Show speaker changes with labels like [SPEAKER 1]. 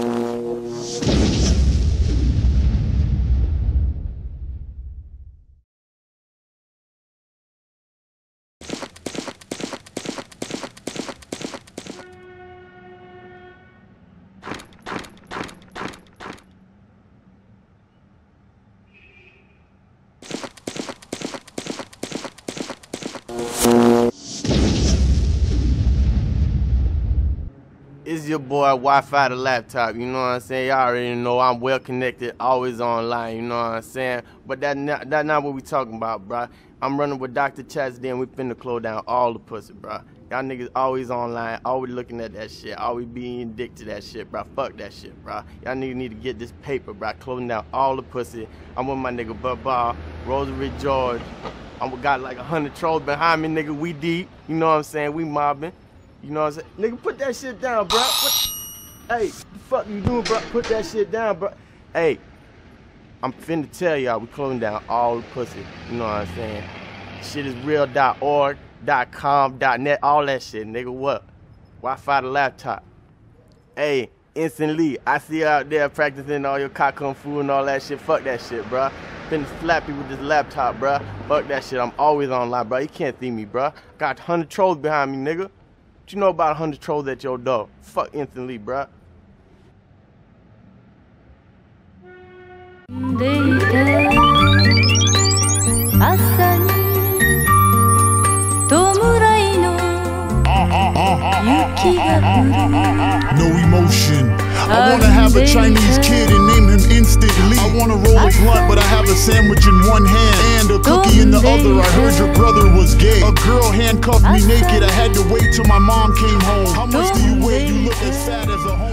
[SPEAKER 1] It's your boy Wi-Fi the laptop, you know what I'm saying? Y'all already know I'm well connected, always online, you know what I'm saying? But that's not what we talking about, bro. I'm running with Dr. Chastity and we finna close down all the pussy, bro. Y'all niggas always online, always looking at that shit, always being addicted to that shit, bro. Fuck that shit, bro. Y'all niggas need to get this paper, bro. Closing down all the pussy. I'm with my nigga Bud Ball, Rosary George. I got like 100 trolls behind me, nigga. We deep, you know what I'm saying? We mobbing. You know what I'm saying? Nigga, put that shit down, bro. Hey, the fuck you doing, bro? Put that shit down, bro. Hey, I'm finna tell y'all we closing down all the pussy. You know what I'm saying? Shit is real.org, .com, .net, all that shit, nigga. What? Wi-Fi the laptop. Hey, instantly, I see you out there practicing all your cock kung fu and all that shit. Fuck that shit, bro. Finna slap you with this laptop, bro. Fuck that shit. I'm always online, bro. You can't see me, bro. Got 100 trolls behind me, nigga. What you know about 100 trolls at your door? Fuck instantly, bruh.
[SPEAKER 2] No emotion. I wanna have a Chinese kid and name him instantly. I wanna roll a blunt, but I have a sandwich in one hand and a cookie in the other. I heard your brother was gay. A girl handcuffed me naked. I had to wait till my mom came home. How much do you weigh? You look as fat as a home.